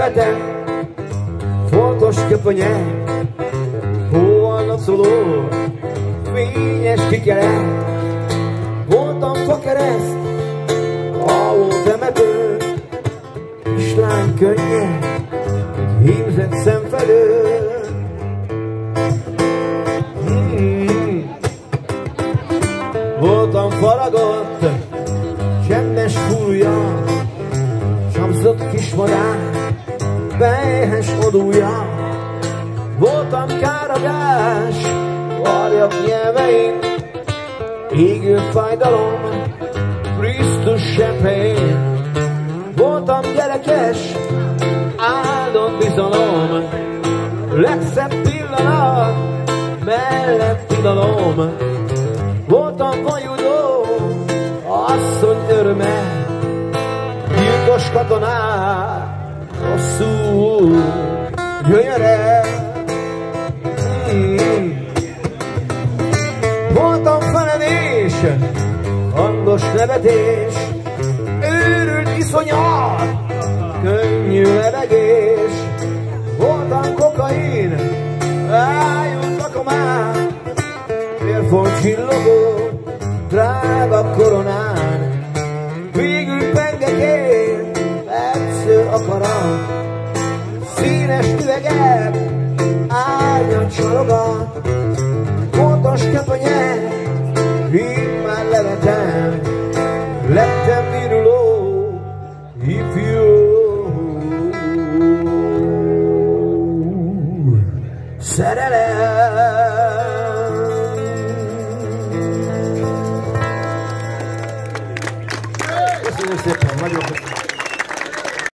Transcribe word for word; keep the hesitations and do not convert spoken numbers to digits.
életem foltos köpönye, hóvallatszoló, fényes kikere. Voltam fakereszt, ahol temető, kislány könnye, hímzett szemfelől. Hmm. Voltam faragott, csendes fúrja, csapzott kismadár, bejhes odúja. Voltam káragás, varjak nyelveim, égő fájdalom, Krisztus sebhelyén. Voltam gyerekes, áldott bizalom, legszebb pillanat, mellett tilalom. Voltam vajudó, asszony öröme, gyilkos katonák, hosszú gyönyöre. Mm. Voltam feledés, hangos nevetés, őrült iszonyat, könnyű levegés. Voltam kokain, ájult lakomán, félfolt csillogó, drága koronán. Végül pengekén, tetsző akarat, színes üvegek, árnyat csalogat. Fontos köpönye, himmel levetem, lettem viruló, ifjú szerelem. Köszönöm szépen, nagyon köszönöm.